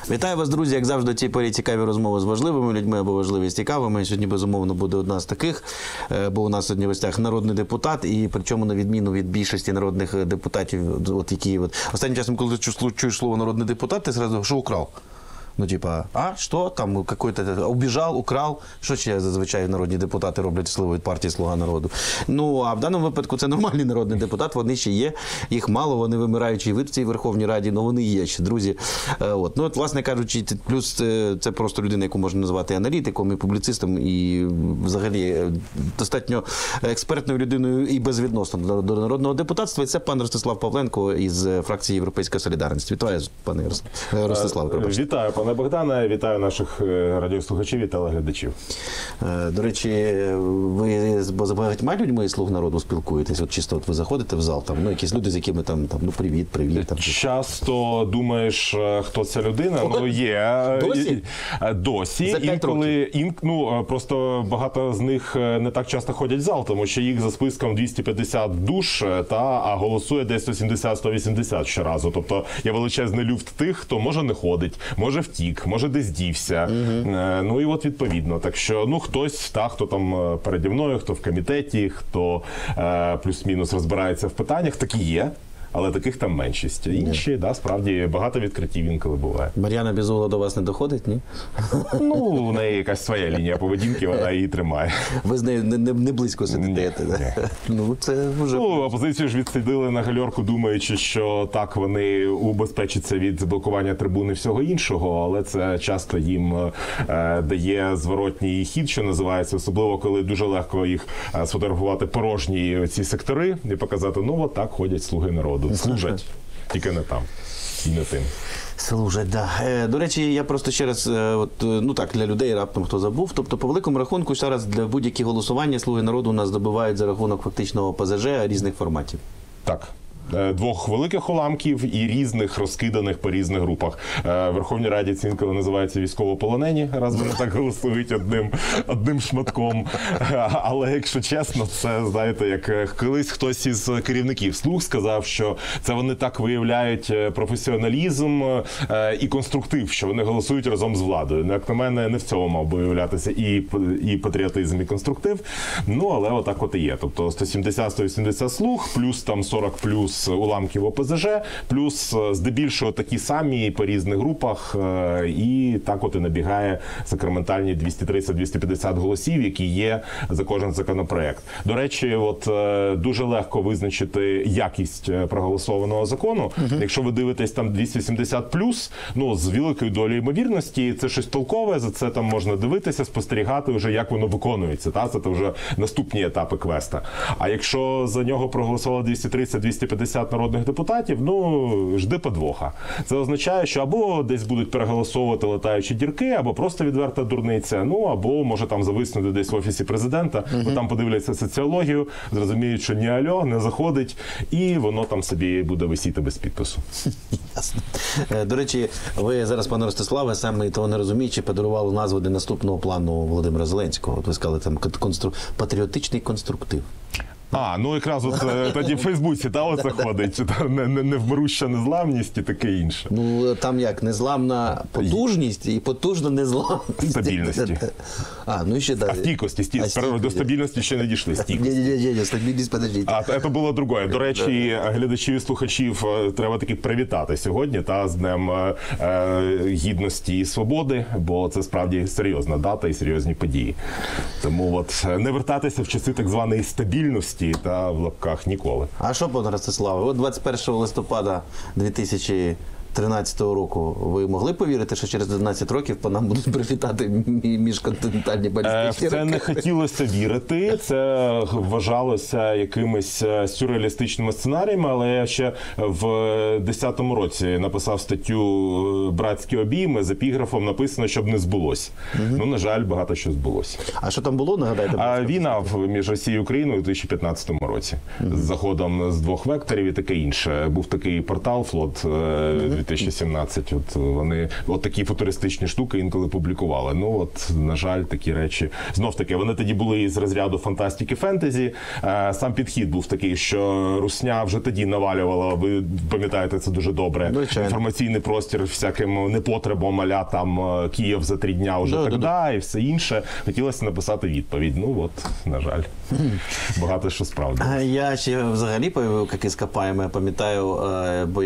Вітаю вас, друзі, як завжди, ці порі цікаві розмови з важливими людьми або важливі з цікавими. Сьогодні, безумовно, буде одна з таких, бо у нас сьогодні в гостях народний депутат, і причому на відміну від більшості народних депутатів, от які останнім часом, коли чуєш слово народний депутат, ти зразу, що украв? Ну, типа, що там, какой-то убіжав, украв, що ще зазвичай народні депутати роблять слово від партії «Слуга народу». Ну, а в даному випадку це нормальний народний депутат, вони ще є, їх мало, вони вимираючі вид в цій Верховній Раді, але вони є ще, друзі. От. Ну, от, власне кажучи, плюс це просто людина, яку можна назвати аналітиком і публіцистом, і взагалі достатньо експертною людиною і безвідносно до народного депутатства. І це пан Ростислав Павленко із фракції «Європейська солідарність». Вітаю, пане Ростислав. Вітаю, пане Богдане, вітаю наших радіослухачів і телеглядачів. До речі, ви з багатьма людьми із «Слуг народу» спілкуєтесь? От чисто ви заходите в зал, ну якісь люди, з якими там ну привіт. Часто думаєш, хто ця людина? Ну, є. Досі? Досі. За 5 років? Ну, просто багато з них не так часто ходять в зал, тому що їх за списком 250 душ, а голосує десь 170-180 щоразу. Тобто є величезний люфт тих, хто може не ходить, може втік, може десь дівся. Ну і от відповідно. Так що, ну, хтось, хто там переді мною, хто в комітеті, хто плюс-мінус розбирається в питаннях, такі є. Але таких там меншість. Інші, справді, багато відкриттів інколи буває. Мар'яна Безугла до вас не доходить, ні? Ну, у неї якась своя лінія поведінки, вона її тримає. Ви з нею не близько сидите? Ну, це вже... Ну, опозицію ж відсидили на гальорку, думаючи, що так вони убезпечаться від заблокування трибуни і всього іншого, але це часто їм дає зворотній хід, що називається, особливо, коли дуже легко їх сфотографувати порожні ці сектори і показати, ну, от так ходять слуги народу. Служать, тільки не там і не тим. Служать, да. До речі, я просто ще раз, ну так, для людей раптом хто забув, тобто по великому рахунку ще раз для будь-які голосування «Слуги народу» у нас здобувають за рахунок фактичного ОПЗЖ різних форматів. Так. Двох великих уламків і різних розкиданих по різних групах. В Верховній Раді це інколи називається військовополонені, раз вони так голосують одним шматком. Але, якщо чесно, це, знаєте, як колись хтось із керівників «Слуг» сказав, що це вони так виявляють професіоналізм і конструктив, що вони голосують разом з владою. Ну, як на мене, не в цьому мав би виявлятися і патріотизм, і конструктив. Ну, але отак от і є. Тобто 170-180 «Слуг», плюс там 40 плюс уламків ОПЗЖ, плюс здебільшого такі самі по різних групах, і так от і набігає сакраментальні 230-250 голосів, які є за кожен законопроект. До речі, от дуже легко визначити якість проголосованого закону. Якщо ви дивитесь там 270 плюс, ну, з великою долею ймовірності, це щось толкове, за це там можна дивитися, спостерігати вже, як воно виконується. Це вже наступні етапи квеста. А якщо за нього проголосувало 230-250 народних депутатів, ну, жди подвоха. Це означає, що або десь будуть переголосовувати летаючі дірки, або просто відверта дурниця, ну, або може там зависнути десь в Офісі Президента, бо там подивляться соціологію, зрозуміють, що ні альо, не заходить, і воно там собі буде висіти без підпису. Ясно. До речі, ви зараз, пане Ростиславе, саме того не розуміючи, подарували назву для наступного плану Володимира Зеленського. От ви сказали, там, патріотичний конструктив. Ну якраз от тоді в Фейсбуці, оце ходить, невмируща незламність і таке інше. Ну, там як, незламна потужність і потужна незламність. Стабільності. Ну і ще далі. Стійкості. До стабільності ще не дійшли. Ні, стабільність, подождіть. Це було друге. До речі, глядачів і слухачів треба таки привітати сьогодні з Днем Гідності і Свободи, бо це справді серйозна дата і серйозні події. Тому от не вертатися в часи так званої стабільності та в лапках ніколи. А що, пане Ростиславе, от 21 листопада 2013 року ви могли повірити, що через 11 років по нам будуть прилітати міжконтинентальні балістичні ракети? Це не хотілося вірити, це вважалося якимись сюрреалістичними сценаріями, але я ще в 10-му році написав статтю «Братські обійми», з епіграфом написано, щоб не збулось. Ну, на жаль, багато що збулося. А що там було, нагадайте? Війна між Росією і Україною у 2015 році. З заходом з двох векторів і таке інше. Був такий портал «Флот 2017. От вони от такі футуристичні штуки інколи публікували. Ну от, на жаль, такі речі. Знов таки, вони тоді були із розряду фантастики, фентезі. Сам підхід був такий, що русня вже тоді навалювала, ви пам'ятаєте це дуже добре, інформаційний простір всяким непотребом, а-ля там Київ за 3 дня вже і все інше. Хотілося написати відповідь. Ну от, на жаль, багато що справді. Я ще взагалі, як іскопаємо, я пам'ятаю, бо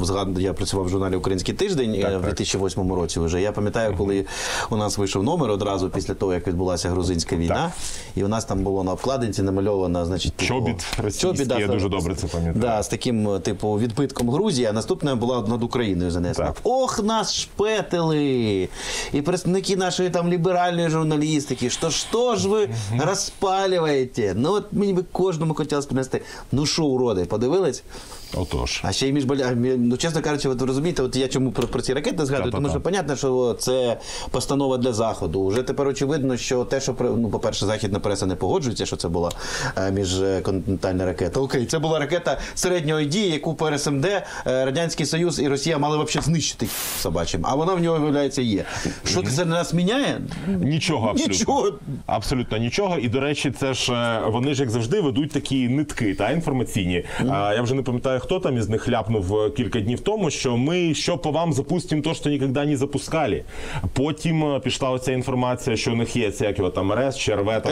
я працював в журналі «Український тиждень» в 2008 році вже. Я пам'ятаю, коли у нас вийшов номер одразу після того, як відбулася грузинська війна, і у нас там було на обкладинці намальовано, значить, чобіт російський, я дуже добре це пам'ятаю. Да, з таким, типу, відбитком Грузії, а наступна була над Україною занесена. Ох, нас шпетили! І представники нашої там ліберальної журналістики, що ж ви розпалюєте? Ну, от мені би кожному хотілося принести, ну що, уроди, подивились? Отож. А ще й ну, чесно кажучи, ви розумієте, от я чому про ці ракети згадую, тому що, понятно, що це постанова для Заходу. Вже тепер очевидно, що те, що, ну, по-перше, західна преса не погоджується, що це була міжконтинентальна ракета. Окей, це була ракета середньої дії, яку по РСМД Радянський Союз і Росія мали взагалі знищити собачим. А вона в нього, виявляється, є. Що це на нас міняє? Нічого, абсолютно. Нічого. Абсолютно нічого. І, до речі, це ж вони ж, як завжди, ведуть такі нитки інформаційні. Я вже не пам'ятаю, хто там із них ляпнув кілька днів тому, що ми по вам запустимо то, що ніколи не запускали. Потім пішла оця інформація, що у них є це, як його там, РС, ЧРВ, там,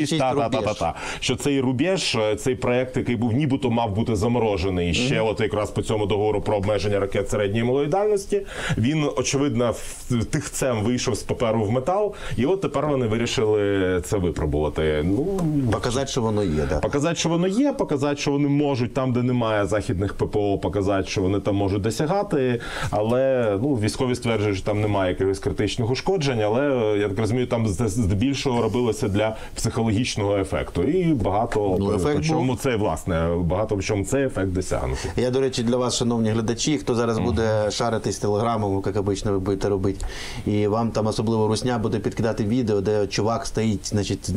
РС-26, що цей рубеж, цей проект, який був нібито мав бути заморожений, ще от якраз по цьому договору про обмеження ракет середньої малої дальності, він, очевидно, тихцем вийшов з паперу в метал, і от тепер вони вирішили це випробувати. Ну, показати, що воно є, так? Показати, що воно є, показати, що вони можуть там, де немає західних ППО, показати, що вони там можуть досягати, але ну, військові стверджують, що там немає якихось критичних ушкоджень, але, я так розумію, там здебільшого робилося для психологічного ефекту. І багато в чому цей, власне, багато в чому цей ефект досягнути. Я, до речі, для вас, шановні глядачі, хто зараз буде шаритись телеграмом, як обично ви будете робити, і вам там особливо русня буде підкидати відео, де чувак стоїть, значить,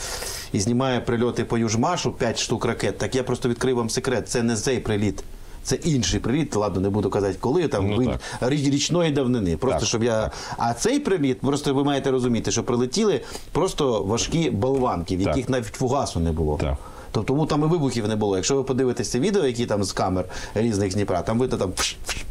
і знімає прильоти по Южмашу, 5 штук ракет, так я просто відкрив вам секрет, це не цей приліт. Це інший приліт, ладно, не буду казати коли, там річної давнини. Просто щоб я. А цей приліт, просто ви маєте розуміти, що прилетіли просто важкі болванки, в яких навіть фугасу не було. Тобто тому там і вибухів не було. Якщо ви подивитесь ці відео, які там з камер різних з Дніпра, там видно там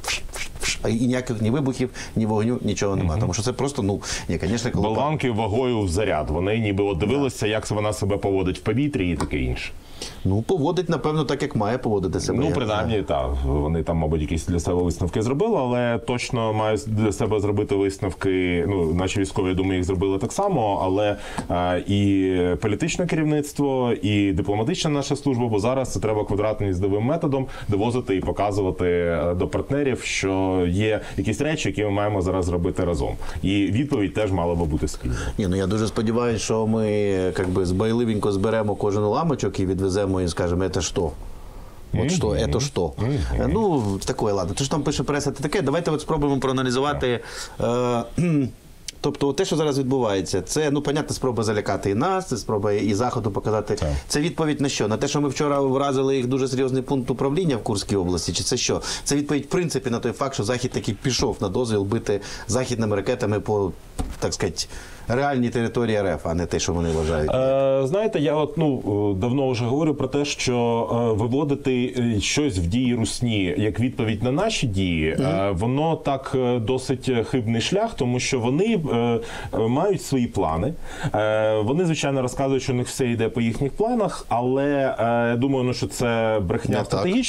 і ніяких ні вибухів, ні вогню, нічого немає. Тому що це просто, ну, звісно, коли... Болванки вагою в заряд. Вони ніби от дивилися, як вона себе поводить в повітрі і таке інше. Ну, поводить, напевно, так, як має поводити себе. Ну, принаймні, так. Вони там, мабуть, якісь для себе висновки зробили, але точно мають для себе зробити висновки, ну, наші військові, я думаю, їх зробили так само, але і політичне керівництво, і дипломатична наша служба, бо зараз це треба квадратним їздовим методом довозити і показувати до партнерів, що є якісь речі, які ми маємо зараз зробити разом. І відповідь теж мала би бути спільна. Ні, ну я дуже сподіваюся, що ми, якби, збайливенько зберемо кожен уламочок і відвеземо і скажемо, це що? От що, це що? Ну, таке, ладно. То ж там пише преса, це таке. Давайте от спробуємо проаналізувати. Тобто те, що зараз відбувається, це, ну, понятно, спроба залякати і нас, це спроба і Заходу показати. Це відповідь на що? На те, що ми вчора вразили їх дуже серйозний пункт управління в Курській області? Чи це що? Це відповідь, в принципі, на той факт, що Захід таки пішов на дозвіл бити західними ракетами по, так сказати, реальній території РФ, а не те, що вони вважають. Знаєте, я от, давно вже говорю про те, що виводити щось в дії русні як відповідь на наші дії, воно так досить хибний шлях, тому що вони мають свої плани. Вони, звичайно, розказують, що у них все йде по їхніх планах, але я думаю, що це брехня в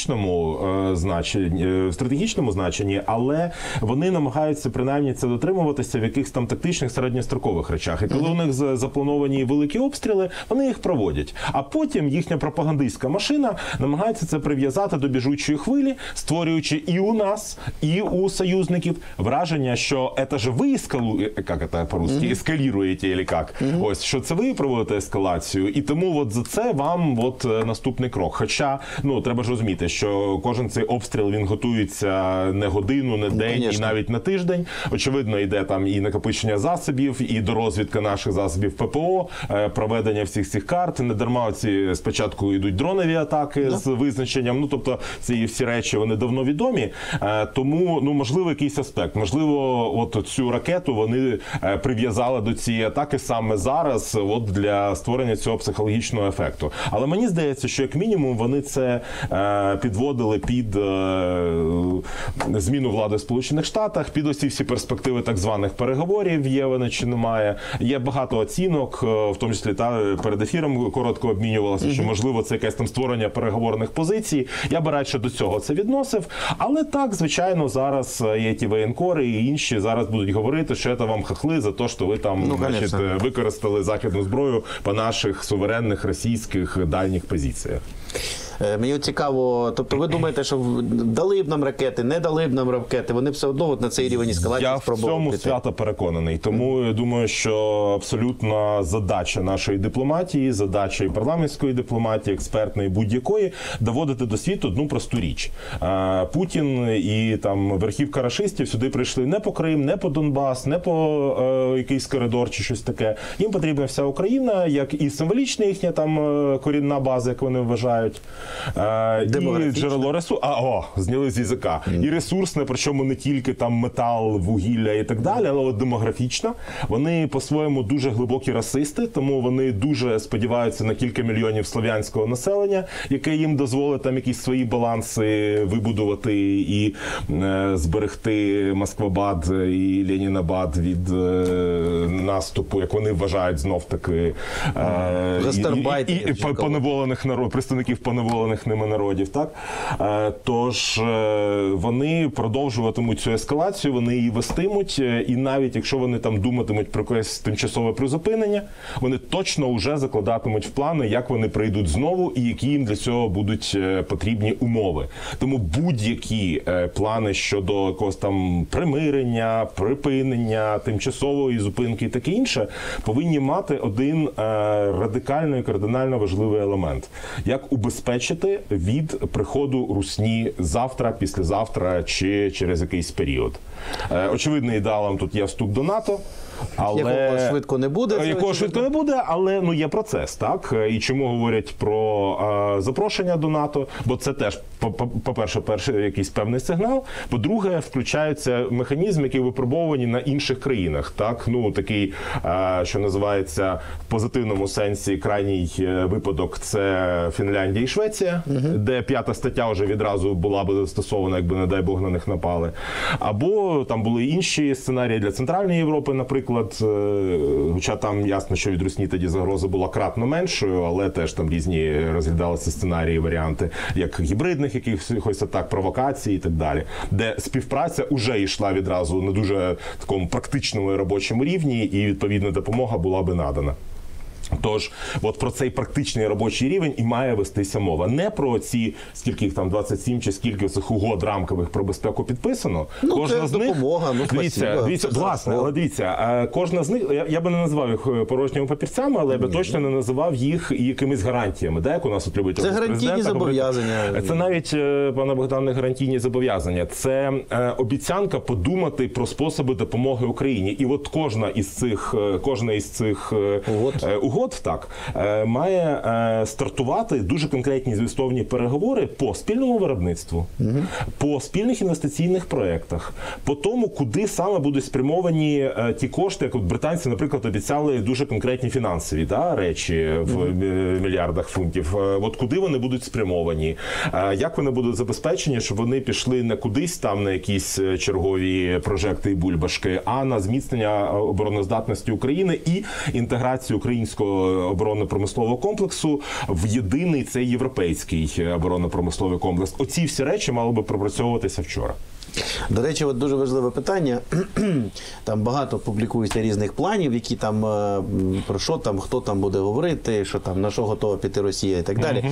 стратегічному значенні, але вони намагаються принаймні це дотримуватися в якихось там тактичних середньострокових речах. І коли у них заплановані великі обстріли, вони їх проводять. А потім їхня пропагандистська машина намагається це прив'язати до біжучої хвилі, створюючи і у нас, і у союзників враження, що це ж ви як це по-русски, ескаліруєте, або як. Ось, що це ви проводите ескалацію, і тому от за це вам от наступний крок. Хоча, треба ж розуміти, що кожен цей обстріл, він готується не годину, не день, і навіть на тиждень. Очевидно, йде там і накопичення засобів, і розвідка наших засобів ППО, проведення всіх цих карт. Не дарма ці спочатку йдуть дронові атаки з визначенням. Ну, тобто, ці всі речі, вони давно відомі. Тому, ну, можливо, якийсь аспект. Можливо, от цю ракету вони прив'язали до цієї атаки саме зараз, от для створення цього психологічного ефекту. Але мені здається, що як мінімум вони це підводили під зміну влади в Сполучених Штатах, під ось ці всі перспективи так званих переговорів, є вони чи немає. Є багато оцінок, в тому числі перед ефіром коротко обмінювалося, що можливо це якесь там створення переговорних позицій. Я би радше до цього це відносив. Але так, звичайно, зараз є ті воєнкори і інші зараз будуть говорити, що це вам хахли за те, що ви там використали західну зброю по наших суверенних російських дальніх позиціях. Мені цікаво, тобто ви думаєте, що дали б нам ракети, не дали б нам ракети, вони б все одно от на цей рівень ескалації спробували? Я в цьому свято переконаний. Тому я думаю, що абсолютна задача нашої дипломатії, задача і парламентської дипломатії, експертної, будь-якої, доводити до світу одну просту річ. Путін і там верхівка рашистів сюди прийшли не по Крим, не по Донбас, не по якийсь коридор чи щось таке. Їм потрібна вся Україна, як і символічна їхня там корінна база, як вони вважають, і джерело ресурсу, зняли з язика. І ресурсне, причому не тільки там метал, вугілля і так далі, але от демографічна. Вони по-своєму дуже глибокі расисти, тому вони дуже сподіваються на кілька мільйонів слов'янського населення, яке їм дозволить там якісь свої баланси вибудувати і зберегти Москвабад і Ленінабад від наступу, як вони вважають знов-таки, і поневолених представників поневолених ними народів, так? Тож вони продовжуватимуть цю ескалацію, вони її вестимуть, і навіть якщо вони там думатимуть про якесь тимчасове призупинення, вони точно вже закладатимуть в плани, як вони прийдуть знову і які їм для цього будуть потрібні умови. Тому будь-які плани щодо якогось там примирення, припинення, тимчасової зупинки і таке інше, повинні мати один радикально і кардинально важливий елемент. Як убезпечити від приходу русні завтра, післязавтра чи через якийсь період. Очевидно, ідеалом тут є вступ до НАТО. Якого швидко не буде. Якого швидко не буде, але ну, є процес, так? І чому говорять про запрошення до НАТО? Бо це теж, по-перше, якийсь певний сигнал. По-друге, включаються механізми, які випробовані на інших країнах, так? Ну, такий, що називається в позитивному сенсі крайній випадок – це Фінляндія і Швеція, де 5 стаття вже відразу була би застосована, якби, не дай Бог, на них напали. Або там були інші сценарії для Центральної Європи, наприклад, хоча там ясно, що від Русні тоді загроза була кратно меншою, але теж там різні розглядалися сценарії, варіанти, як гібридних якихось атак, провокацій і так далі, де співпраця вже йшла відразу на дуже такому практичному і робочому рівні, і відповідна допомога була би надана. Тож, от про цей практичний робочий рівень і має вестися мова. Не про ці, скільки їх там, 27 чи скільки цих угод рамкових про безпеку підписано. Ну, кожна це з них, допомога, ну, дивіться, власне, але дивіться, кожна з них, я би не назвав їх порожніми папірцями, але я би точно не називав їх якимись гарантіями. Да, як у нас от любить це гарантійні зобов'язання. Це навіть, пане Богдане, гарантійні зобов'язання. Це обіцянка подумати про способи допомоги Україні. І от кожна із цих угод, так, має стартувати дуже конкретні змістовні переговори по спільному виробництву, по спільних інвестиційних проєктах, по тому, куди саме будуть спрямовані ті кошти, як от британці, наприклад, обіцяли дуже конкретні фінансові речі в мільярдах фунтів. От куди вони будуть спрямовані, як вони будуть забезпечені, щоб вони пішли не кудись там на якісь чергові прожекти і бульбашки, а на зміцнення обороноздатності України і інтеграцію українського оборонно-промислового комплексу в єдиний цей європейський оборонно-промисловий комплекс. Оці всі речі мали би пропрацьовуватися вчора. До речі, от дуже важливе питання. Там багато публікується різних планів, які там про що там, хто там буде говорити, що там на що готова піти Росія і так далі.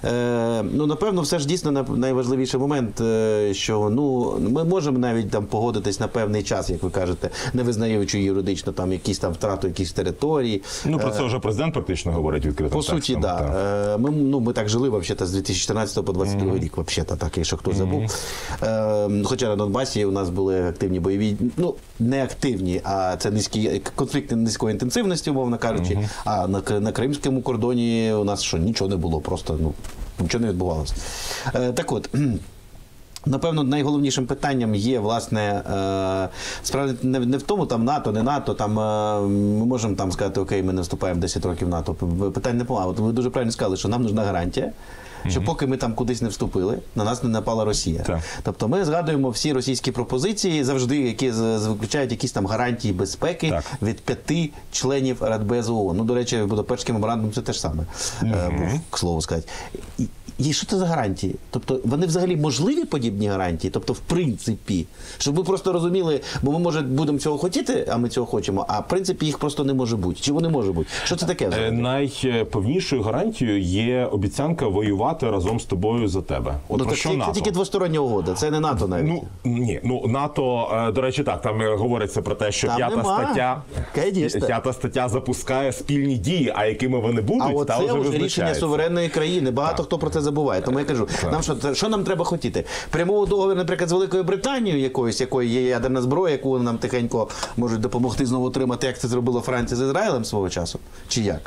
Ну, напевно, все ж дійсно найважливіший момент, що ну ми можемо навіть там погодитись на певний час, як ви кажете, не визнаючи юридично там якісь там втрату якихось територій. Ну, про це вже президент практично говорить відкрито. По суті, так. Да. Ми так жили, взагалі, з 2014 по 2022 рік, взагалі, так, якщо хто забув. Хоча на Донбасі у нас були активні бойові, ну, не активні, а це конфлікти низької інтенсивності, умовно кажучи, а на кримському кордоні у нас що, нічого не було, просто, ну, нічого не відбувалося. Так от, напевно, найголовнішим питанням є, власне, справді не в тому, там НАТО, не НАТО, там ми можемо там сказати, окей, ми не вступаємо 10 років в НАТО. Питань не було. От ви дуже правильно сказали, що нам нужна гарантія, що поки ми там кудись не вступили, на нас не напала Росія. Так. Тобто ми згадуємо всі російські пропозиції завжди, які включають якісь там гарантії безпеки від 5 членів Радбезу ООН. Ну, до речі, Будапештський меморандум це те ж саме, к слову сказати. І що це за гарантії? Тобто вони взагалі можливі подібні гарантії? Тобто в принципі, щоб ви просто розуміли, бо ми, може, будемо цього хотіти, а ми цього хочемо, а в принципі їх просто не може бути. Чи вони може бути? Що це таке взагалі? Найповнішою гарантією є обіцянка воювати разом з тобою за тебе. От Ну, про так що це НАТО? тільки двостороння угода, це не НАТО навіть. Ну, ні, ну НАТО, до речі, так, там говориться про те, що Там нема. Конечно. п'ята стаття запускає спільні дії, а якими вони будуть, А от та це вже вже рішення визначається. суверенної країни. Багато хто про це забуває. Тому я кажу, нам що нам треба хотіти? Прямого договору, наприклад, з Великою Британією якої є ядерна зброя, яку нам тихенько можуть допомогти знову отримати, як це зробила Франція з Ізраїлем свого часу? Чи як?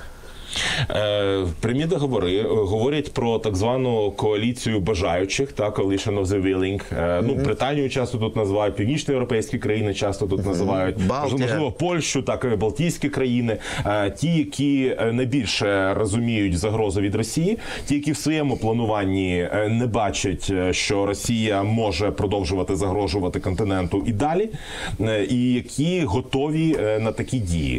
Прямі договори говорять про так звану коаліцію бажаючих, та coalition of the willing. Ну, Британію часто тут називають, північноєвропейські країни часто тут називають, можливо, Польщу, так, Балтійські країни. Ті, які найбільше розуміють загрозу від Росії, ті, які в своєму плануванні не бачать, що Росія може продовжувати загрожувати континенту і далі, і які готові на такі дії.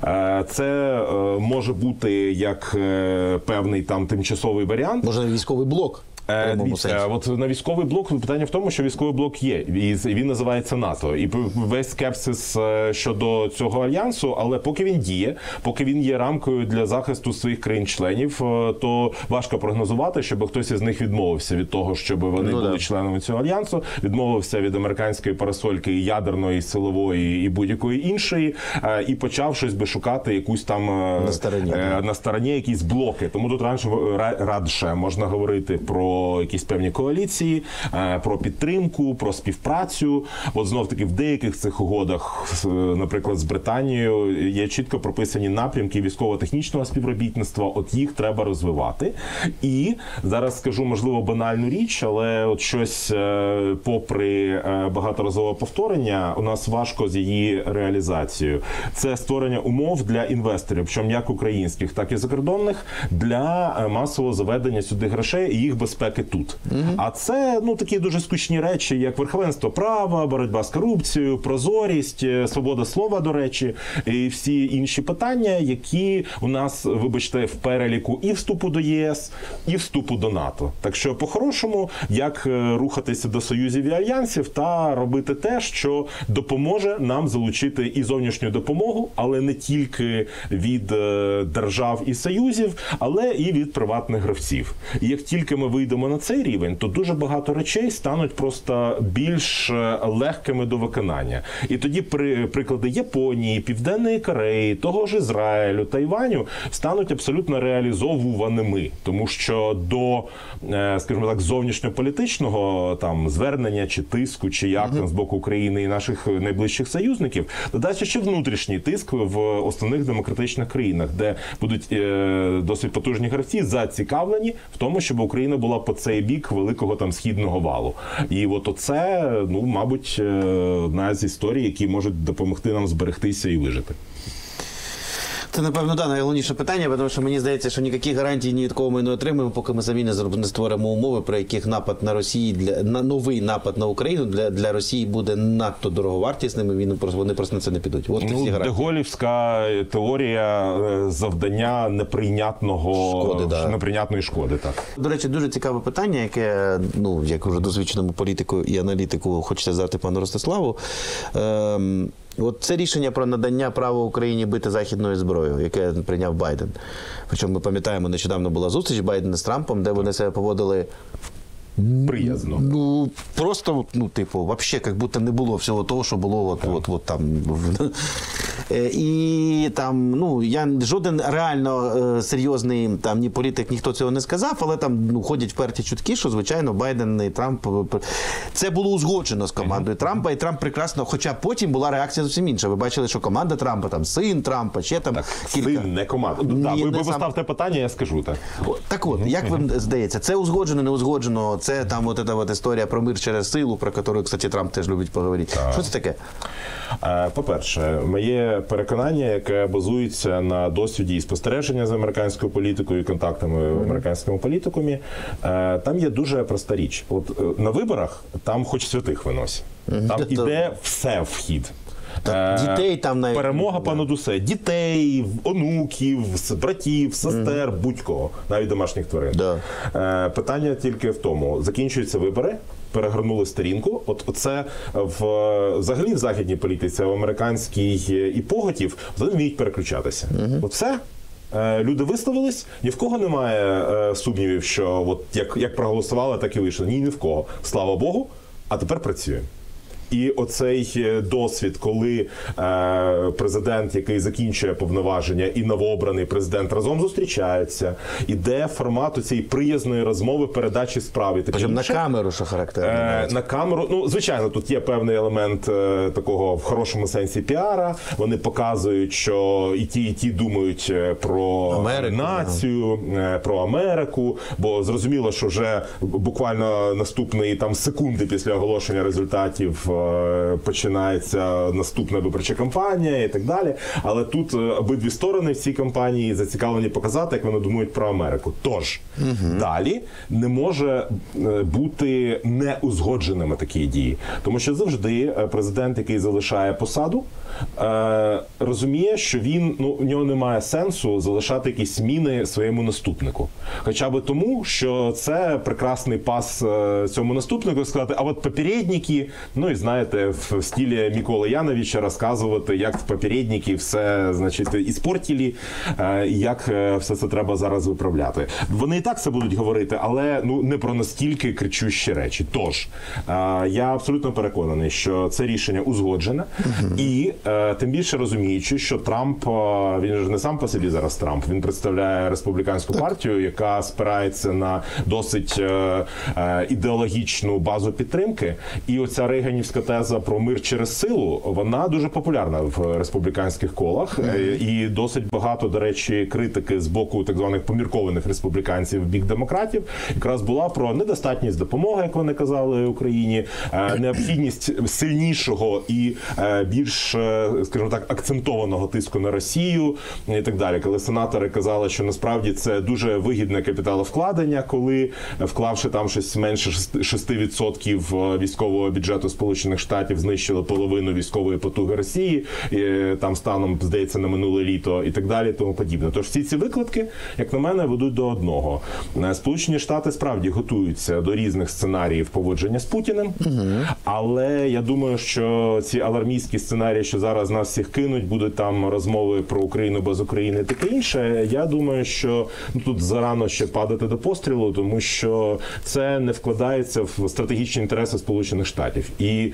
Це може бути як певний там тимчасовий варіант. Може, військовий блок? Дивіться, от на військовий блок питання в тому, що військовий блок є, і він називається НАТО. І весь скепсис щодо цього альянсу, але поки він діє, поки він є рамкою для захисту своїх країн-членів, то важко прогнозувати, щоб хтось із них відмовився від того, щоб вони були членами цього альянсу, відмовився від американської парасольки і ядерної, і силової, і будь-якої іншої, і почав щось би шукати якусь там на стороні якісь блоки. Тому тут радше можна говорити про якісь певні коаліції, про підтримку, про співпрацю. От знов-таки в деяких цих угодах, наприклад, з Британією, є чітко прописані напрямки військово-технічного співробітництва, от їх треба розвивати. І зараз скажу, можливо, банальну річ, але от щось, попри багаторазове повторення, у нас важко з її реалізацією. Це створення умов для інвесторів, причому як українських, так і закордонних, для масового заведення сюди грошей і їх безпеки тут. А це, ну, такі дуже скучні речі, як верховенство права, боротьба з корупцією, прозорість, свобода слова, до речі, і всі інші питання, які у нас, вибачте, в переліку і вступу до ЄС, і вступу до НАТО. Так що, по-хорошому, як рухатися до союзів і альянсів та робити те, що допоможе нам залучити і зовнішню допомогу, але не тільки від держав і союзів, але і від приватних гравців. І як тільки ми вийдемо на цей рівень, то дуже багато речей стануть просто більш легкими до виконання. І тоді приклади Японії, Південної Кореї, того ж Ізраїлю, Тайваню стануть абсолютно реалізовуваними. Тому що до, скажімо так, зовнішньополітичного там звернення чи тиску, чи як там з боку України і наших найближчих союзників, додасться ще внутрішній тиск в основних демократичних країнах, де будуть досить потужні гравці зацікавлені в тому, щоб Україна була по цей бік великого там східного валу. І от оце, ну, мабуть, одна з історій, які можуть допомогти нам зберегтися і вижити. Це, напевно, найголовніше питання, тому що мені здається, що ніяких гарантій ні від кого ми не отримаємо, поки ми самі не створимо умови, при яких напад на Росію, новий напад на Україну для Росії буде надто дороговартісним, і вони просто на це не підуть. От всі гарантії. Деголівська теорія завдання неприйнятної шкоди. Так. До речі, дуже цікаве питання, яке, ну, як уже досвідченому політику і аналітику хочеться задати пану Ростиславу. От це рішення про надання права Україні бити західною зброєю, яке прийняв Байден. Причому ми пам'ятаємо, нещодавно була зустріч Байдена з Трампом, де вони себе поводили приязно. Ну, просто, вообще, как будто не було всього того, що було от там. І там, я жоден реально серйозний там ні політик, ніхто цього не сказав, але там ходять вперті чутки, що, звичайно, Байден і Трамп, це було узгоджено з командою Трампа, і Трамп прекрасно, хоча потім була реакція зовсім інша. Ви бачили, що команда Трампа, там син Трампа, ще там кілька. Син, не команда. Ви поставте питання, я скажу так. Так от, як вам здається, це узгоджено, не узгоджено, це там от історія про мир через силу, про яку, кстати, Трамп теж любить поговорити. Що це таке? По-перше, моє переконання, яке базується на досвіді і спостереження з американською політикою і контактами в американському політикумі, там є дуже проста річ. От на виборах там хоч святих виносять. Там іде все в хід. Дітей там навіть. Перемога понад усе. Дітей, онуків, братів, сестер, будь-кого. Навіть домашніх тварин. Да. Питання тільки в тому. Закінчуються вибори, перегорнули сторінку. Оце взагалі в західній політиці, в американській і поготів, вони вміють переключатися. От все. Люди висловились, ні в кого немає сумнівів, що от як проголосували, так і вийшло. Ні в кого. Слава Богу, а тепер працюємо. І оцей досвід, коли президент, який закінчує повноваження, і новообраний президент разом зустрічаються, іде формат цієї приязної розмови, передачі справи. Причому на камеру, що характерно. На камеру. Звичайно, тут є певний елемент такого в хорошому сенсі піара. Вони показують, що і ті думають про Америку, націю, про Америку, бо зрозуміло, що вже буквально наступної секунди після оголошення результатів починається наступна виборча кампанія і так далі. Але тут обидві сторони в цій кампанії зацікавлені показати, як вони думають про Америку. Тож, далі не може бути неузгодженими такі дії. Тому що завжди президент, який залишає посаду, розуміє, що у нього немає сенсу залишати якісь зміни своєму наступнику. Хоча б тому, що це прекрасний пас цьому наступнику сказати, а от попередники, і знаєте, в стилі Миколи Яновича розказувати, як в попередники все, іспортили, як все це треба зараз виправляти. Вони і так це будуть говорити, але не про настільки кричущі речі. Тож, я абсолютно переконаний, що це рішення узгоджене, і тим більше розуміючи, що Трамп, він ж не сам по собі зараз Трамп, він представляє республіканську партію, яка спирається на досить ідеологічну базу підтримки, і оця рейганівська теза про мир через силу, вона дуже популярна в республіканських колах, і досить багато, до речі, критики з боку так званих поміркованих республіканців в бік демократів якраз була про недостатність допомоги, як вони казали, Україні, необхідність сильнішого і більш, скажімо так, акцентованого тиску на Росію і так далі. Коли сенатори казали, що насправді це дуже вигідне капіталовкладення, коли, вклавши там щось менше 6% військового бюджету Сполучених Штатів, знищили половину військової потуги Росії, там станом, здається, на минуле літо і так далі, тому подібне. Тож всі ці викладки, як на мене, ведуть до одного. Сполучені Штати справді готуються до різних сценаріїв поводження з Путіним, але я думаю, що ці алармістські сценарії, що зараз нас всіх кинуть, будуть там розмови про Україну без України і таке інше, я думаю, що тут зарано ще падати до пострілу, тому що це не вкладається в стратегічні інтереси Сполучених Штатів. І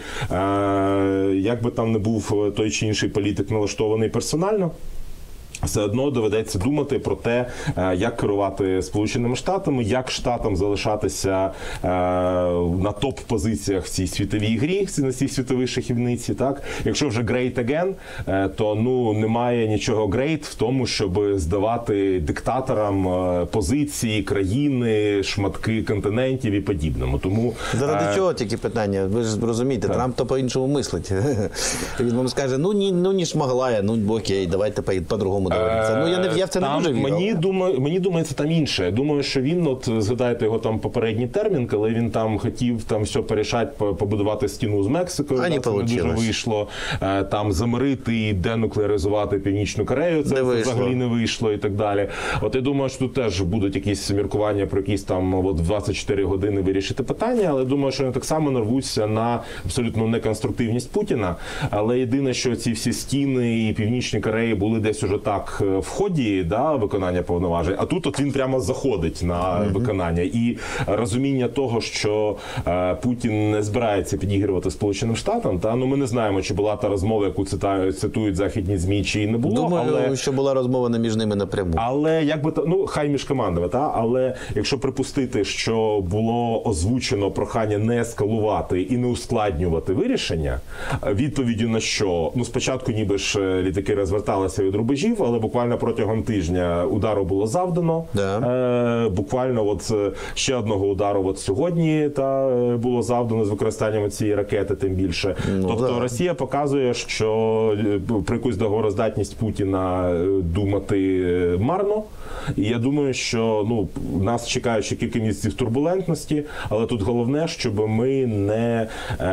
як би там не був той чи інший політик налаштований персонально, все одно доведеться думати про те, як керувати Сполученими Штатами, як Штатам залишатися на топ-позиціях в цій світовій грі, на цій світовій шахівниці. Так? Якщо вже great again, то немає нічого great в тому, щоб здавати диктаторам позиції, країни, шматки континентів і подібному. Тому заради чого тільки питання? Ви ж розумієте, Трамп то по-іншому мислить. Він вам скаже, не шмогла, окей, давайте по-другому. Я в це не дуже вірю. Мені думається там інше. Я думаю, що він, згадайте його там попередній термін, коли він там хотів там все порішати, побудувати стіну з Мексикою, це не дуже вийшло. Там замирити і денуклеаризувати Північну Корею, це взагалі не вийшло і так далі. Я думаю, що тут теж будуть якісь міркування про якісь там 24 години вирішити питання, але думаю, що вони так само нарвуться на абсолютно неконструктивність Путіна. Але єдине, що ці всі стіни і Північні Кореї були десь уже так так в ході, да, виконання повноважень, а тут от він прямо заходить на виконання. І розуміння того, що Путін не збирається підігрувати Сполученим Штатам, та, ну ми не знаємо, чи була та розмова, яку цитують західні ЗМІ, чи не було. Думаю, що була розмова не між ними напряму. Але як би ну хай між командами, та але якщо припустити, що було озвучено прохання не ескалувати і не ускладнювати вирішення, відповіддю на що, ну спочатку ніби ж літаки розверталися від рубежів, але буквально протягом тижня удару було завдано. Да. Буквально от ще одного удару от сьогодні було завдано з використанням цієї ракети, тим більше. Ну, тобто да. Росія показує, що про якусь договороздатність Путіна думати марно. І я думаю, що ну нас чекає ще кілька місяців турбулентності, але тут головне, щоб ми не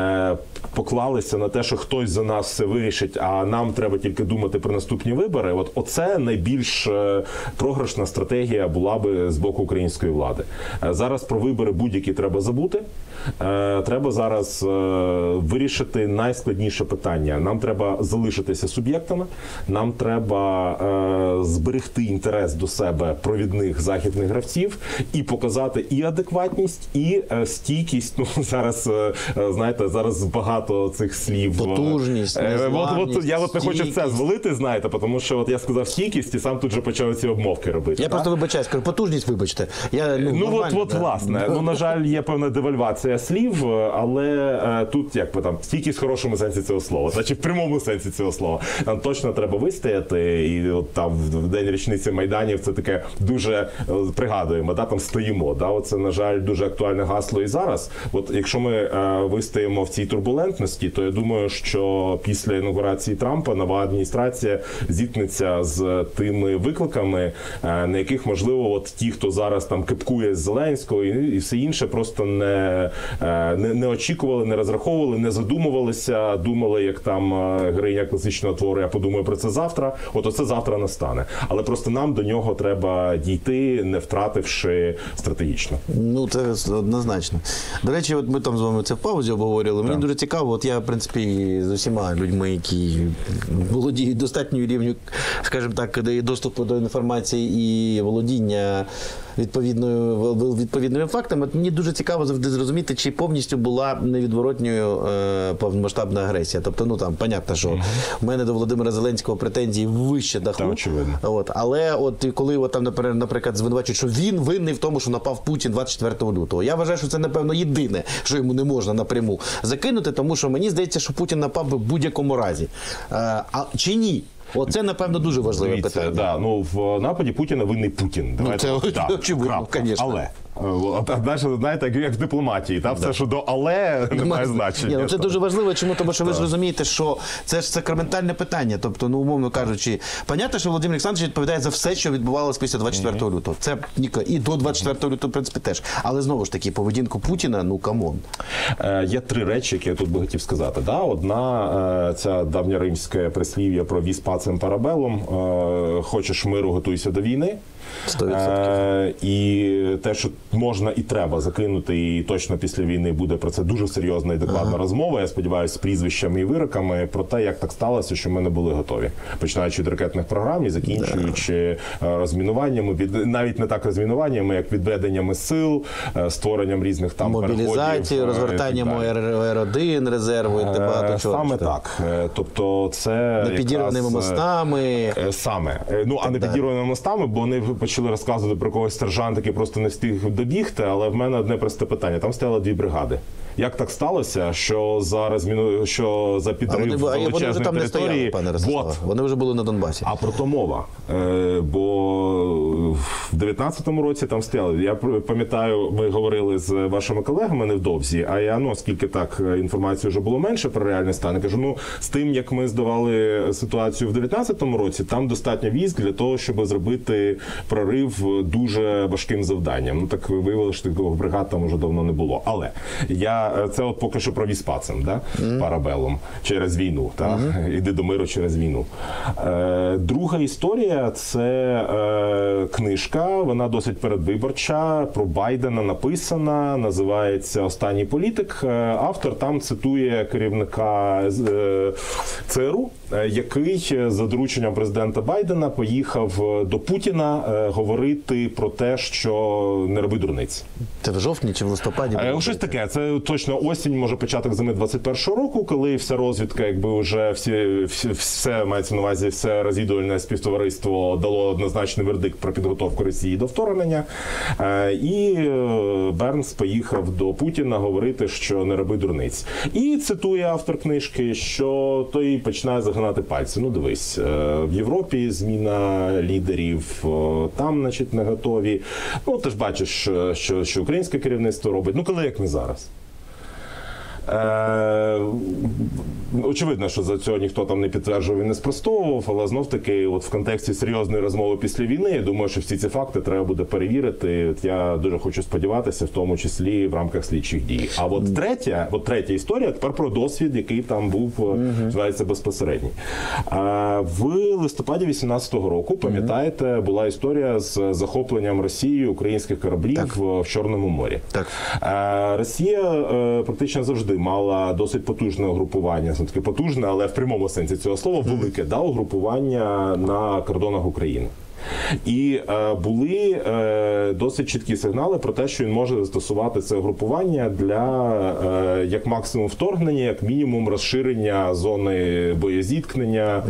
поклалися на те, що хтось за нас все вирішить, а нам треба тільки думати про наступні вибори. От оце найбільш програшна стратегія була би з боку української влади. Зараз про вибори будь-які треба забути. Треба зараз вирішити найскладніше питання. Нам треба залишитися суб'єктами, нам треба зберегти інтерес до себе провідних західних гравців і показати і адекватність, і стійкість. Ну, зараз, знаєте, зараз багато цих слів. Потужність, от я от не хочу це звалити, знаєте, тому що от я сказав стійкість і сам тут же почав ці обмовки робити. Я просто вибачаюсь, кажу, потужність, вибачте. Власне. Ну, на жаль, є певна девальвація слів, але тут, як би там, стійкість в хорошому сенсі цього слова, значить в прямому сенсі цього слова. Нам точно треба вистояти, і от там в день річниці Майданів це таке дуже пригадуємо, да, там стоїмо. Да, оце, на жаль, дуже актуальне гасло і зараз. От якщо ми вистоїмо в цій турбулентності, то я думаю, що після інаугурації Трампа нова адміністрація зіткнеться з тими викликами, на яких, можливо, от ті, хто зараз там кипкує з Зеленського і все інше, просто не очікували, не розраховували, не задумувалися, думали, як там героїня класичного твору, я подумаю про це завтра. От оце завтра настане. Але просто нам до нього треба дійти, не втративши стратегічно. Ну, це однозначно. До речі, от ми там з вами це в паузі обговорювали. Мені дуже цікаво, от я, в принципі, з усіма людьми, які володіють достатньою рівню, скажімо так, доступу до інформації і володіння відповідними фактами, от мені дуже цікаво завжди зрозуміти, чи повністю була невідворотньою повномасштабна агресія. Тобто, ну там, понятно, що в мене до Володимира Зеленського претензії вище даху. Та, очевидно. От, але от коли от, там, наприклад, звинувачують, що він винний в тому, що напав Путін 24 лютого. Я вважаю, що це, напевно, єдине, що йому не можна напряму закинути, тому що мені здається, що Путін напав би в будь-якому разі. Чи ні? Оце, напевно, дуже важливе питання. Да, ну, в нападі Путіна винний Путін. Давайте, це очевидно, звісно. Але. Знаєте, як в дипломатії, та все, що до але не має значення. Ні, це дуже важливо, чому? Тому що ви ж розумієте, що це ж сакраментальне питання. Тобто, ну, умовно кажучи, понятно, що Володимир Олександрович відповідає за все, що відбувалося після 24 лютого. Це і до 24 лютого, в принципі, теж. Але знову ж таки, поведінку Путіна, ну, камон. Є три речі, які я тут би хотів сказати. Да? Одна, ця давньоримське прислів'я про «vis pacem parabellum», хочеш миру, готуйся до війни. 100%. І те, що можна і треба закинути, і точно після війни буде про це дуже серйозна і адекватна розмова, я сподіваюся, з прізвищами і вироками про те, як так сталося, що ми не були готові. Починаючи від ракетних програм і закінчуючи розмінуваннями, навіть не так розмінуваннями, як відведеннями сил, створенням різних там мобілізації, розгортанням ОР-1, резерву і багато чого. Саме так. Тобто це непідірваними мостами. Саме. Ну, а не підірваними мостами, бо вони почали розказувати про когось сержант, який просто не встиг добігти, але в мене одне просте питання. Там стояло 2 бригади. Як так сталося, що за підрив величезної там території... не стояли, пане Ростиславе. Вони вже були на Донбасі. А про то мова. Бо в 19-му році там стояли. Я пам'ятаю, ми говорили з вашими колегами невдовзі, а я, оскільки так інформації вже було менше про реальний стан, я кажу, з тим, як ми здавали ситуацію в 19-му році, там достатньо військ для того, щоб зробити прорив дуже важким завданням. Так виявилося, що тих 2 бригад там вже давно не було. Але це от поки що про «vis pacem», да? Парабелом, через війну. Іди до миру через війну. Друга історія – це книжка, вона досить передвиборча, про Байдена написана, називається «Останній політик». Автор там цитує керівника ЦРУ який за дорученням президента Байдена поїхав до Путіна говорити про те, що не роби дурниць. Це в жовтні чи в листопаді? Щось таке. Це точно осінь, може початок зими 21-го року, коли вся розвідка, якби вже все мається на увазі, все розвідувальне співтовариство дало однозначний вердикт про підготовку Росії до вторгнення. І Бернс поїхав до Путіна говорити, що не роби дурниць. І цитує автор книжки, що той починає загинати пальці. Ну, дивись, в Європі зміна лідерів, там, значить, не готові. Ну, ти ж бачиш, що українське керівництво робить. Ну, коли як не зараз. Очевидно, що за цього ніхто там не підтверджував і не спростовував, але знов-таки от в контексті серйозної розмови після війни, я думаю, що всі ці факти треба буде перевірити. От я дуже хочу сподіватися, в тому числі в рамках слідчих дій. А от третя історія тепер про досвід, який там був, називається безпосередній. В листопаді 18-го року, пам'ятаєте, була історія з захопленням Росією українських кораблів в Чорному морі. Так. Росія практично завжди мала досить потужне угрупування, таке потужне, але в прямому сенсі цього слова, велике, угрупування на кордонах України. І були досить чіткі сигнали про те, що він може застосувати це угрупування для як максимум вторгнення, як мінімум розширення зони боєзіткнення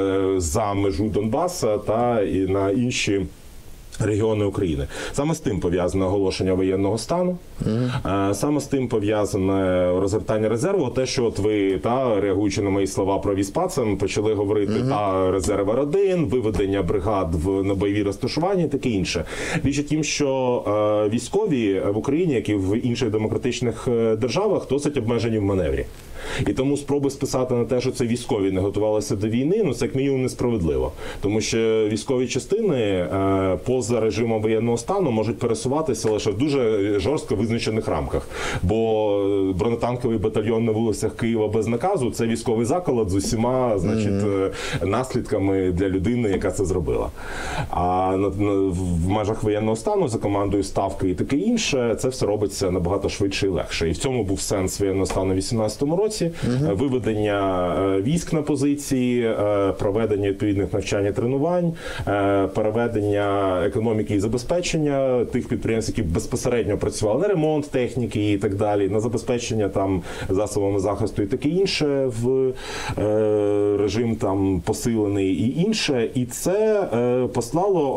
за межу Донбаса та і на інші регіони України. Саме з тим пов'язане оголошення воєнного стану, саме з тим пов'язане розгортання резерву, те, що от ви, реагуючи на мої слова про віспацем, почали говорити, резерв R1, виведення бригад на бойові розташування і таке інше. Річ у тім, що військові в Україні, як і в інших демократичних державах, досить обмежені в маневрі. І тому спроби списати на те, що це військові не готувалися до війни, ну це як мінімум несправедливо. Тому що військові частини поза режимом воєнного стану можуть пересуватися лише в дуже жорстко визначених рамках. Бо бронетанковий батальйон на вулицях Києва без наказу – це військовий заколот з усіма, значить, наслідками для людини, яка це зробила. А в межах воєнного стану за командою ставки і таке інше, це все робиться набагато швидше і легше. І в цьому був сенс воєнного стану в 18-му році. Виведення військ на позиції, проведення відповідних навчань і тренувань, переведення економіки і забезпечення тих підприємств, які безпосередньо працювали на ремонт техніки і так далі, на забезпечення там засобами захисту і таке інше, в режим там посилений і інше. І це послало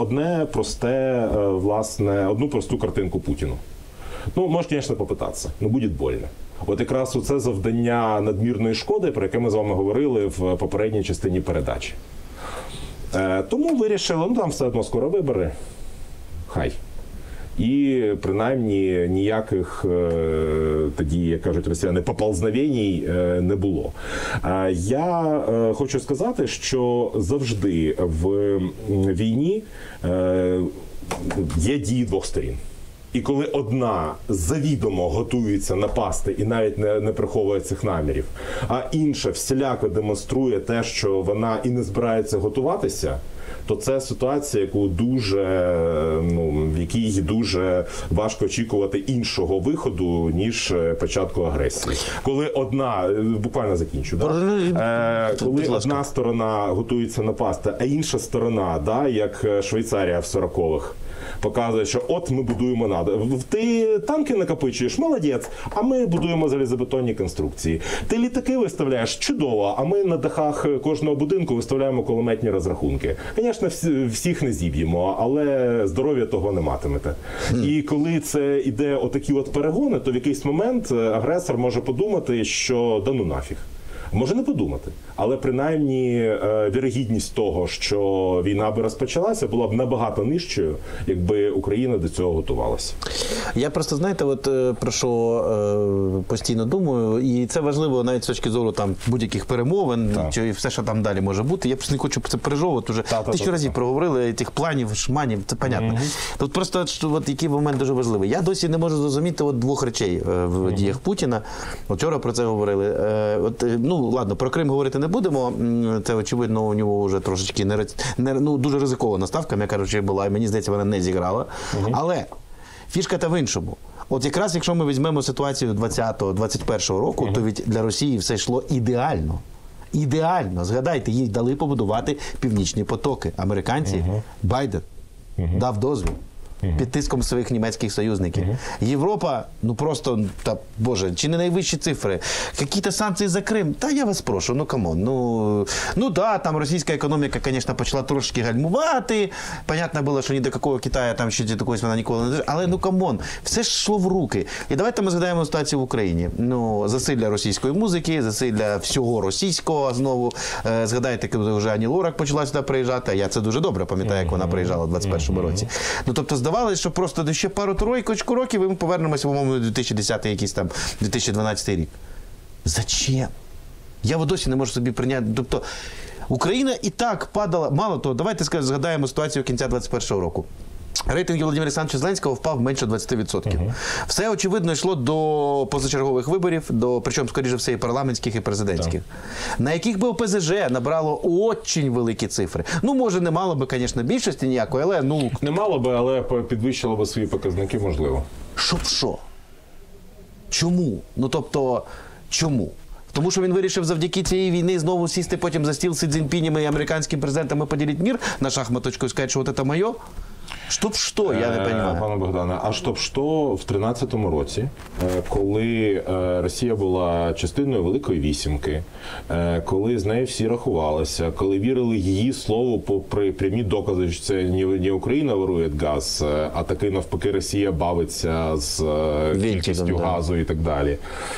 одну просту картинку Путіну. Ну, може, звісно, попитатися, но буде больно. От якраз оце завдання надмірної шкоди, про яке ми з вами говорили в попередній частині передачі. Тому вирішили, ну там все одно скоро вибори, хай. І принаймні ніяких тоді, як кажуть росіяни, поползновеній не було. Я хочу сказати, що завжди в війні є дії двох сторін. І коли одна завідомо готується напасти і навіть не приховує цих намірів, а інша всіляко демонструє те, що вона і не збирається готуватися, то це ситуація, в якій дуже важко очікувати іншого виходу, ніж початку агресії. Коли одна, буквально закінчу, коли одна сторона готується напасти, а інша сторона, як Швейцарія в 40-х, показує, що от ми будуємо НАТО. Ти танки накопичуєш, молодець, а ми будуємо залізобетонні конструкції. Ти літаки виставляєш, чудово, а ми на дахах кожного будинку виставляємо кулеметні розрахунки. Звісно, всіх не зіб'ємо, але здоров'я того не матимете. І коли це іде отакі от перегони, то в якийсь момент агресор може подумати, що да ну нафіг. Може не подумати, але принаймні вірогідність того, що війна би розпочалася, була б набагато нижчою, якби Україна до цього готувалася. Я просто, знаєте, от про що постійно думаю, і це важливо навіть з точки зору там будь-яких перемовин, і все, що там далі може бути. Я просто не хочу це пережовувати, вже тисячу разів проговорили, тих планів, шманів, це понятно. Тут просто от який момент дуже важливий. Я досі не можу зрозуміти от двох речей в діях Путіна. Вчора про це говорили. Ладно, про Крим говорити не будемо. Це, очевидно, у нього вже трошечки дуже ризикована ставка, м'яко кажучи, була, і мені здається, вона не зіграла. Але фішка та в іншому. От якраз, якщо ми візьмемо ситуацію 20-21 року, то від для Росії все йшло ідеально. Ідеально, згадайте, їй дали побудувати північні потоки. Американці, Байден дав дозвіл. Під тиском своїх німецьких союзників. Європа, ну просто, боже, чи не найвищі цифри? Які-то санкції за Крим? Та я вас прошу, ну камон. Ну да, там російська економіка, звісно, почала трошки гальмувати. Понятно було, що ні до якого Китаю там ще такогось вона ніколи не... Але ну камон, все ж йшло в руки. І давайте ми згадаємо ситуацію в Україні. Ну, засилля російської музики, засилля всього російського знову. Згадайте, коли вже Ані Лорак почала сюди приїжджати, а я це дуже добре пам'ятаю, як вона приїжджала в 21-му році. Ну, тобто, здавалося, що просто ще пару-тройку років і ми повернемося в умовно 2010 якийсь там 2012 рік. Зачем? Я досі не можу собі прийняти. Тобто Україна і так падала, мало того, давайте згадаємо ситуацію кінця 21-го року. Рейтинг Володимира Олександровича Зеленського впав менше 20%. Все, очевидно, йшло до позачергових виборів, причому, скоріше все, і парламентських, і президентських, на яких би ОПЗЖ набрало очень великі цифри. Ну, може, не мало би, звісно, більшості ніякої, але, ну... Не мало би, але підвищило би свої показники, можливо. Щоб що? Чому? Ну, тобто, чому? Тому що він вирішив завдяки цієї війни знову сісти потім за стіл з Сі Цзіньпінем і американським президентом і поділити мір на шахматочку і сказати, що от це моє? Щоб що, я не розумію. Пане Богдане, а щоб що в 13-му році, коли Росія була частиною Великої Вісімки, коли з нею всі рахувалися, коли вірили її слову попри прямі докази, що це не Україна ворує газ, а таки навпаки Росія бавиться з кількістю газу і так далі.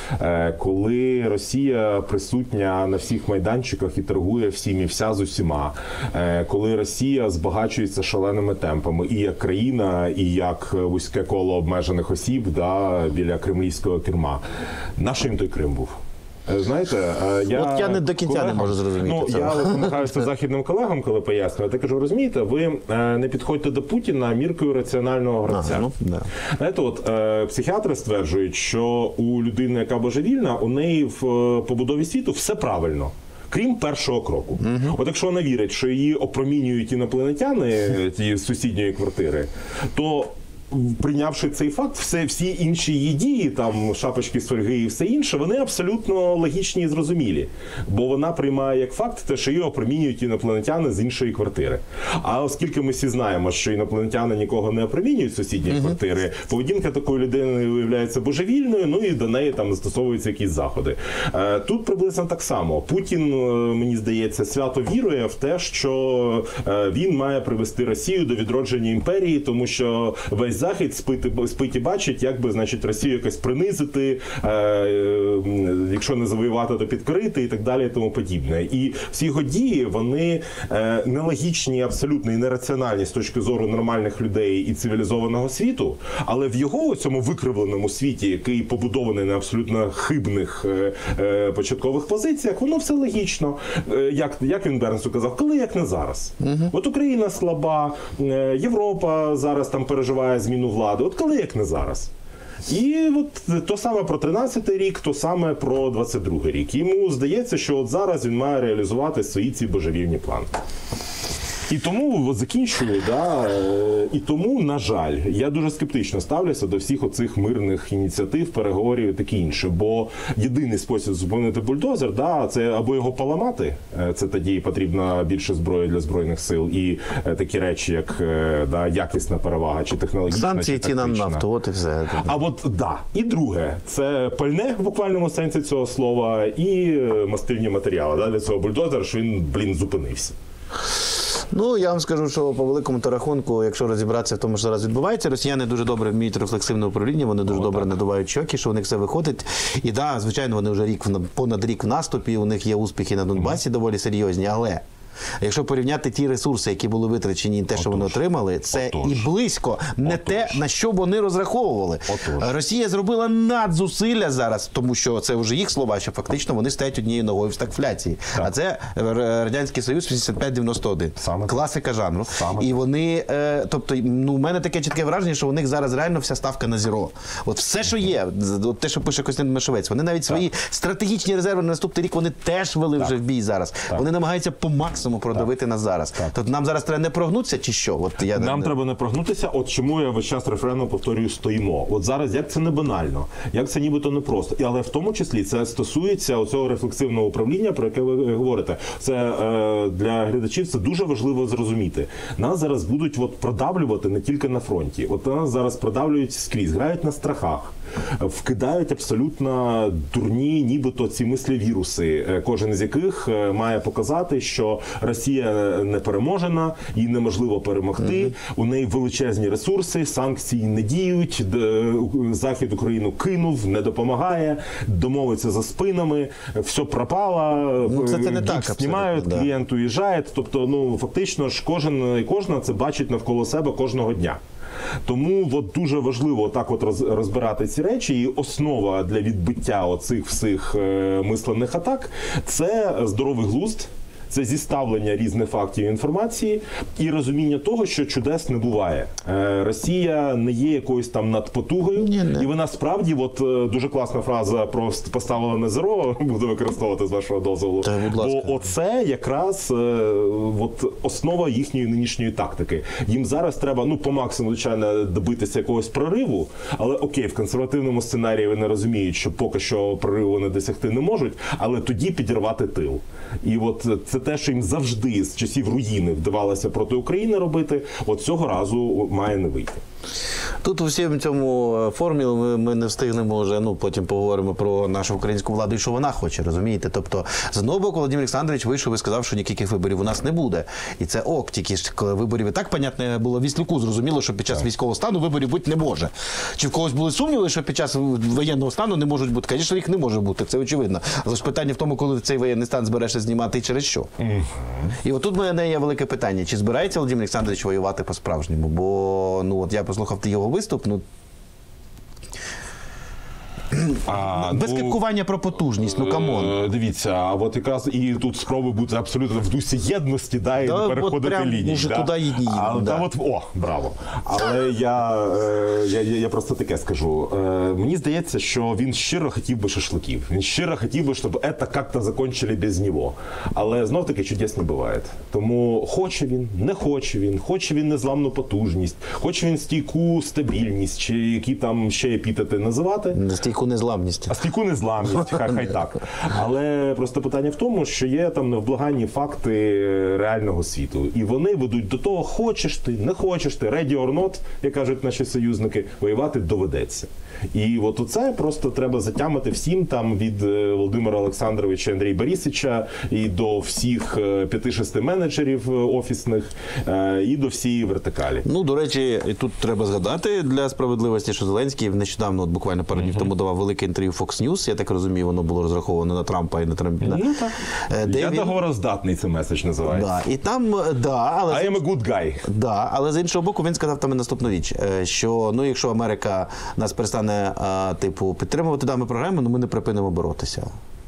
Коли Росія присутня на всіх майданчиках і торгує всім і вся з усіма, коли Росія збагачується шаленими темпами і як країна, і як вузьке коло обмежених осіб біля кремлівського керма. Наш їм той Крим був? Знаєте, я не до кінця не можу зрозуміти цього. Я намагаюся західним колегам, коли пояснювати, я кажу, розумієте, ви не підходьте до Путіна міркою раціонального гравця. Знаєте, психіатри стверджують, що у людини, яка божевільна, у неї в побудові світу все правильно. Крім першого кроку. От якщо вона вірить, що її опромінюють інопланетяни ті з сусідньої квартири, то прийнявши цей факт, всі інші її дії, там шапочки, сфольги і все інше, вони абсолютно логічні і зрозумілі. Бо вона приймає як факт те, що її опромінюють інопланетяни з іншої квартири. А оскільки ми всі знаємо, що інопланетяни нікого не опромінюють з сусідньої квартири, поведінка такої людини виявляється божевільною, ну і до неї там застосовуються якісь заходи. Тут приблизно так само. Путін, мені здається, свято вірує в те, що він має привести Росію до відродження імперії, тому що весь Захід спить і бачить, як би, значить, Росію якось принизити, якщо не завоювати, то підкорити і так далі і тому подібне. І всі його дії, вони нелогічні абсолютно і нераціональні з точки зору нормальних людей і цивілізованого світу, але в його цьому викривленому світі, який побудований на абсолютно хибних початкових позиціях, воно все логічно. Як він Бернсу казав, коли як не зараз. От Україна слаба, Європа зараз там переживає зміну влади. От коли як не зараз. І от то саме про 13-й рік, то саме про 22-й рік. Йому здається, що от зараз він має реалізувати свої ці божевільні плани. І тому закінчую, і тому, на жаль, я дуже скептично ставлюся до всіх оцих мирних ініціатив, переговорів і таке інше. Бо єдиний спосіб зупинити бульдозер, це або його поламати, це тоді потрібна більше зброї для Збройних сил, і такі речі, як якісна перевага, чи технологічна, санкції, чи тактична. ціна на нафту, от і все. І друге, це пальне в буквальному сенсі цього слова, і мастильні матеріали для цього бульдозера, що він, зупинився. Ну, я вам скажу, що по великому то рахунку, якщо розібратися в тому, що зараз відбувається, росіяни дуже добре вміють рефлексивне управління, вони дуже добре надувають щоки, що у них все виходить. І звичайно, вони вже понад рік в наступі, у них є успіхи на Донбасі доволі серйозні, але якщо порівняти ті ресурси, які були витрачені, і те, що вони отримали, це і близько не те, на що вони розраховували. Росія зробила надзусилля зараз, тому що це вже їх слова, що фактично вони стоять однією ногою в стагфляції. А це Радянський Союз 85-91. Класика жанру. І вони, тобто, у мене таке чітке враження, що у них зараз реально вся ставка на зіро. От все, що є, от те, що пише Костянтин Мишевець, вони навіть свої стратегічні резерви на наступний рік, вони теж вели вже в бій зараз. Вони намагаються по максимуму максимум продавити нас зараз. Тобто нам зараз треба не прогнутися чи що? От я Нам треба не прогнутися, от чому я весь час рефреном повторюю «стоїмо». От зараз, як це не банально, як це нібито не просто. Але в тому числі це стосується оцього рефлексивного управління, про яке ви говорите. Це для глядачів це дуже важливо зрозуміти. Нас зараз будуть продавлювати не тільки на фронті. От нас зараз продавлюють скрізь, грають на страхах, вкидають абсолютно дурні, нібито ці мислі-віруси, кожен з яких має показати, що Росія не переможена, їй неможливо перемогти, у неї величезні ресурси, санкції не діють, Захід Україну кинув, не допомагає, домовиться за спинами, все пропало, це не так, знімають, клієнт уїжджає. Тобто, фактично ж кожен і кожна це бачить навколо себе кожного дня. Тому дуже важливо так розбирати ці речі, і основа для відбиття оцих всіх мислених атак – це здоровий глузд, це зіставлення різних фактів і інформації і розуміння того, що чудес не буває. Росія не є якоюсь там надпотугою, і вона справді, дуже класна фраза про поставила на зеро, буду використовувати з вашого дозволу, бо оце якраз основа їхньої нинішньої тактики. Їм зараз треба, по максимуму, звичайно, добитися якогось прориву, але окей, в консервативному сценарії вони розуміють, що поки що прориву вони досягти не можуть, але тоді підірвати тил. І це те, що їм завжди з часів руїни вдавалося проти України робити, цього разу має не вийти. Тут у всьому цьому формі ми не встигнемо вже, потім поговоримо про нашу українську владу і що вона хоче, розумієте? Тобто, з одного боку, Володимир Олександрович вийшов і сказав, що ніяких виборів у нас не буде. І це ок, тільки ж коли виборів і так, понятне, було Віслюку зрозуміло, що під час військового стану виборів бути не може. Чи в когось були сумніви, що під час воєнного стану не можуть бути? Звісно, їх не може бути, це очевидно. Але ж питання в тому, коли цей воєнний стан зберешся знімати і через що. І отут в мене є велике питання, чи збирається Володимир Олександрович воювати по-справжньому? Бо, я послухав його виступ, без кепкування про потужність, камон. Дивіться, якраз і тут спроби бути абсолютно в дусі єдності, і не переходити лінії. Туди їдні. Браво. Але я просто таке скажу. Мені здається, що він щиро хотів би шашликів. Він щиро хотів би, щоб це як-то закінчили без нього. Але знов-таки чудес не буває. Тому хоче він, не хоче він незламну потужність, хоче він стійку стабільність, чи які там ще епітети називати. Стійку незламність. А стійку незламність, хай так. Але просто питання в тому, що є там невблаганні факти реального світу. І вони ведуть до того, хочеш ти, не хочеш ти, ready or not, як кажуть наші союзники, воювати доведеться. І оце просто треба затямити всім, там від Володимира Олександровича, Андрія Борисовича, і до всіх 5-6 менеджерів офісних, і до всієї вертикалі. До речі, і тут треба згадати для справедливості, що Зеленський нещодавно, буквально пару днів тому, давав велике інтерв'ю Fox News, я так розумію, воно було розраховано на Трампа і на Трампа. Я договороздатний, цей меседж називається. І там, але... I am a good guy. Але з іншого боку, він сказав там наступну річ, що, якщо Америка нас перестане, підтримувати дану програму, ми не припинимо боротися.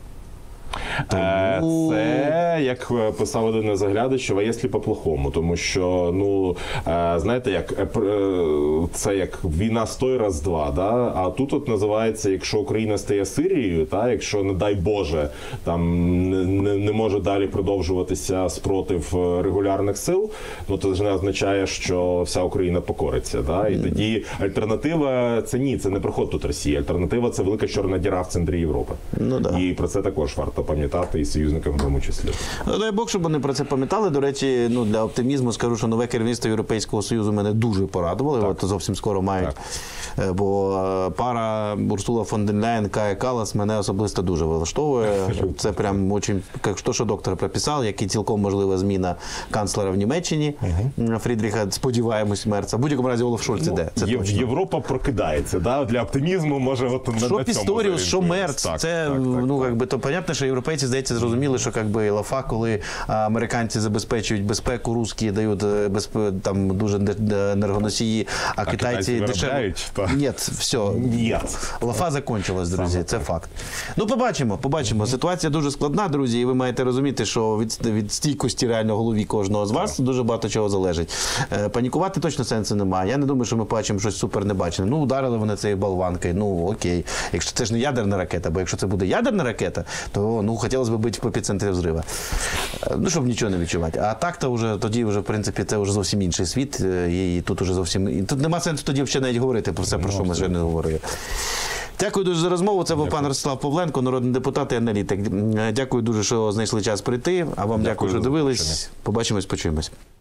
Це, як писав один заглядач, а якщо по-плохому, тому що, знаєте, це як війна стой раз-два, да? А тут називається, якщо Україна стає Сирією, якщо, не дай Боже, там не може далі продовжуватися спротив регулярних сил, то це не означає, що вся Україна покориться. Да? І тоді альтернатива – це не приход тут Росії, альтернатива – це велика чорна діра в центрі Європи. І про це також варто пам'ятати, і союзникам в тому числі. Дай Бог, щоб вони про це пам'ятали. До речі, для оптимізму скажу, що нове керівництво Європейського Союзу мене дуже порадувало. Зовсім скоро мають. Бо пара Урсула фон дер Ляєн, Кая Каллас мене особисто дуже влаштовує. Це прям очень, як що доктор прописав, як і цілком можлива зміна канцлера в Німеччині, Фрідріха, сподіваємось, Мерца. В будь-якому разі Олаф Шольц іде. Європа прокидається, да? Для оптимізму може на цьому. Що Пісторіус, що Мерц, це, то понятно, що європейці, здається, зрозуміли, що лафа, коли американці забезпечують безпеку, русські дають там дуже енергоносії, а китайці дешеві. Ні, все. Лафа закінчилась, друзі, це факт. Побачимо. Ситуація дуже складна, друзі, і ви маєте розуміти, що від стійкості реально голові кожного з вас дуже багато чого залежить. Панікувати точно сенсу немає. Я не думаю, що ми бачимо щось супер небачене. Ударили вони цією болванкою, окей. Якщо це ж не ядерна ракета, бо якщо це буде ядерна ракета, то хотілося б бути в епіцентрі взриву. Ну, щоб нічого не відчувати. А так-то вже, тоді вже, в принципі, це вже зовсім інший світ. І тут уже зовсім... І тут нема сенсу тоді взагалі навіть говорити про все, про що ми вже не говорили. Дякую дуже за розмову. Це був пан Ростислав Павленко, народний депутат і аналітик. Дякую дуже, що знайшли час прийти. А вам дякую, що дивились. Побачимось, почуємось.